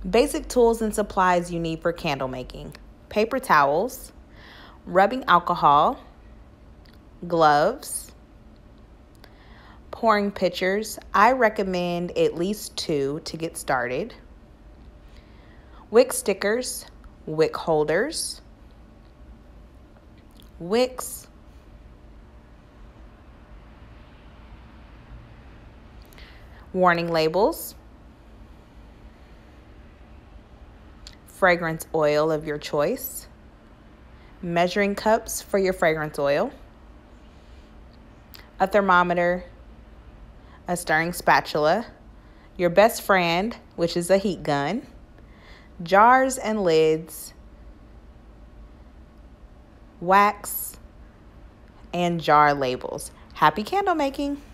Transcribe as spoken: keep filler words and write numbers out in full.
Basic tools and supplies you need for candle making: paper towels, rubbing alcohol, gloves, pouring pitchers. I recommend at least two to get started. Wick stickers, wick holders, wicks, warning labels, fragrance oil of your choice, measuring cups for your fragrance oil, a thermometer, a stirring spatula, your best friend, which is a heat gun, jars and lids, wax, and jar labels. Happy candle making!